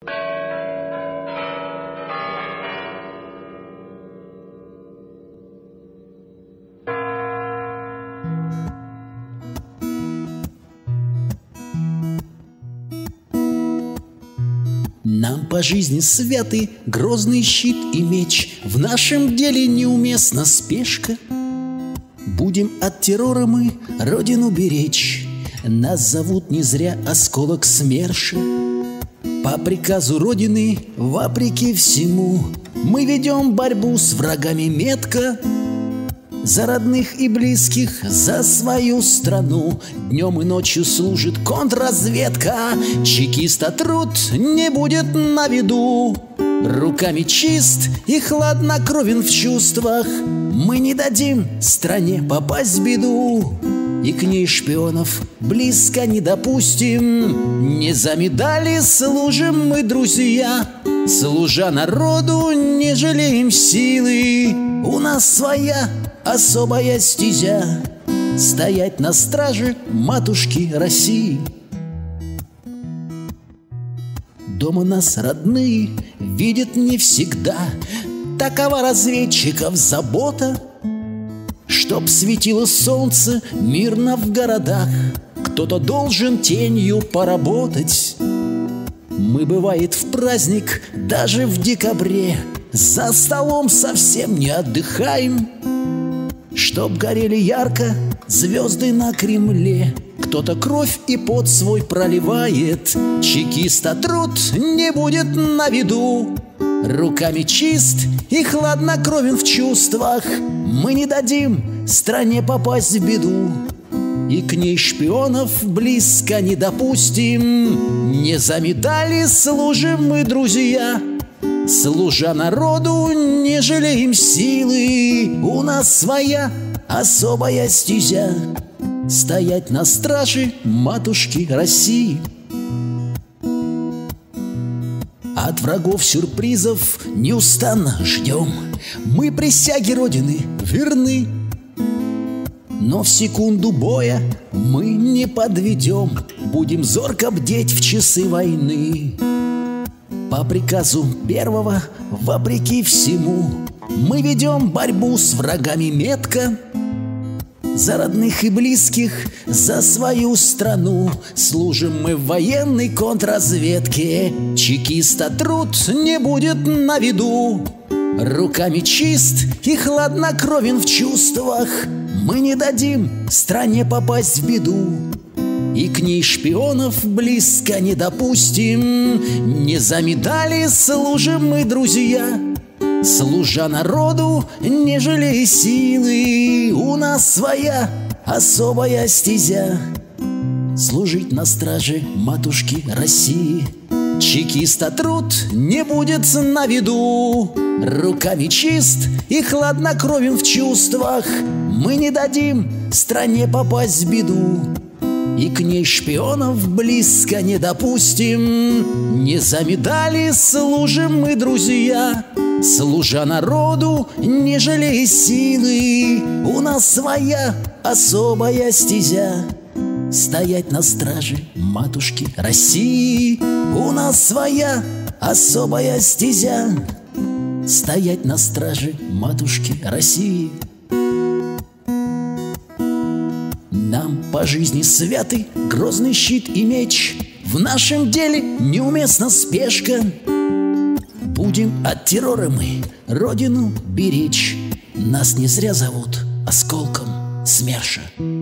Нам по жизни святы грозный щит и меч. В нашем деле неуместна спешка. Будем от террора мы родину беречь. Нас зовут не зря осколок СМЕРШа. По приказу Родины, вопреки всему, мы ведем борьбу с врагами метко. За родных и близких, за свою страну днем и ночью служит контрразведка. Чекиста труд не будет на виду. Руками чист и хладнокровен в чувствах. Мы не дадим стране попасть в беду. И к ней шпионов близко не допустим. Не за медали служим мы, друзья. Служа народу, не жалеем силы. У нас своя особая стезя. Стоять на страже матушки России. Дома нас родные видят не всегда. Такова разведчиков забота. Чтоб светило солнце мирно в городах, кто-то должен тенью поработать. Мы, бывает, в праздник, даже в декабре, за столом совсем не отдыхаем. Чтоб горели ярко звезды на Кремле, кто-то кровь и пот свой проливает. Чекиста труд не будет на виду. Руками чист и хладнокровен в чувствах. Мы не дадим стране попасть в беду. И к ней шпионов близко не допустим. Не за медали служим мы, друзья. Служа народу, не жалеем силы. У нас своя особая стезя. Стоять на страже матушки России. От врагов сюрпризов неустанно ждем. Мы присяге Родины верны. Но в секунду боя мы не подведем. Будем зорко бдеть в часы войны. По приказу первого, вопреки всему, мы ведем борьбу с врагами метко. За родных и близких, за свою страну служим мы в военной контрразведке. Чекиста труд не будет на виду. Руками чист и хладнокровен в чувствах. Мы не дадим стране попасть в беду. И к ней шпионов близко не допустим. Не за медали служим мы, друзья. Служа народу, не жалея силы. У нас своя особая стезя. Служить на страже матушки России. Чекиста труд не будет на виду. Руками чист и хладнокровен в чувствах. Мы не дадим стране попасть в беду. И к ней шпионов близко не допустим. Не за медали служим мы, друзья. Служа народу, не жалея силы. У нас своя особая стезя. Стоять на страже матушки России. У нас своя особая стезя. Стоять на страже матушки России. Нам по жизни святы грозный щит и меч. В нашем деле неуместна спешка. Будем от террора мы родину беречь. Нас не зря зовут осколком СМЕРШа.